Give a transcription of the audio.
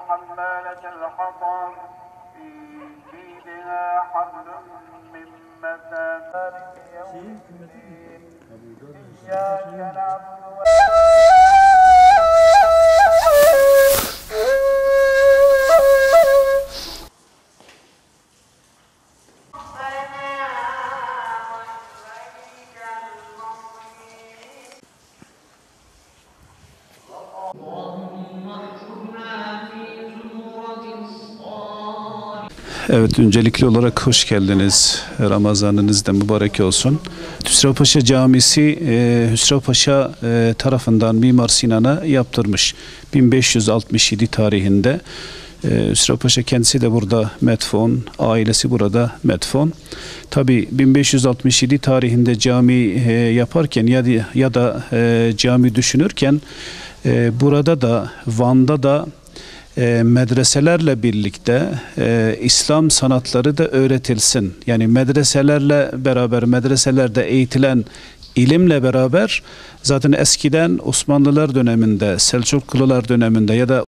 حمالة الحطب في جيدها حبل من مسد مالك يوم الدين إياك نعبد Evet, öncelikli olarak hoş geldiniz. Ramazanınız da mübarek olsun. Hüsrevpaşa Camisi Hüsrevpaşa tarafından Mimar Sinan'a yaptırmış. 1567 tarihinde. Hüsrevpaşa kendisi de burada metfun, ailesi burada metfun. Tabi 1567 tarihinde cami yaparken ya da cami düşünürken burada da Van'da da medreselerle birlikte İslam sanatları da öğretilsin. Yani medreselerle beraber, medreselerde eğitilen ilimle beraber zaten eskiden Osmanlılar döneminde, Selçuklular döneminde ya da